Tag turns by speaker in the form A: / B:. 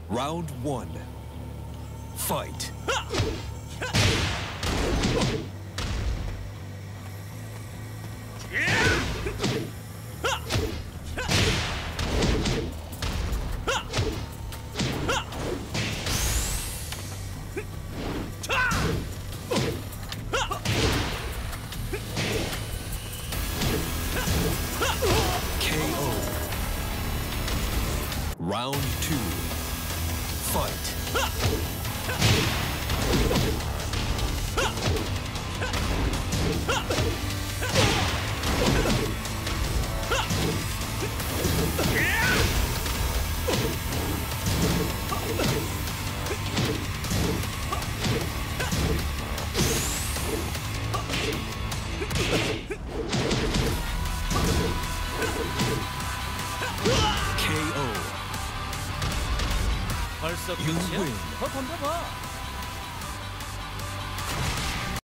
A: Round 1. Fight. KO. Round 2. Fight.
B: 벌써
A: You
B: 끝이야?
A: win.
B: 더 덤벼봐.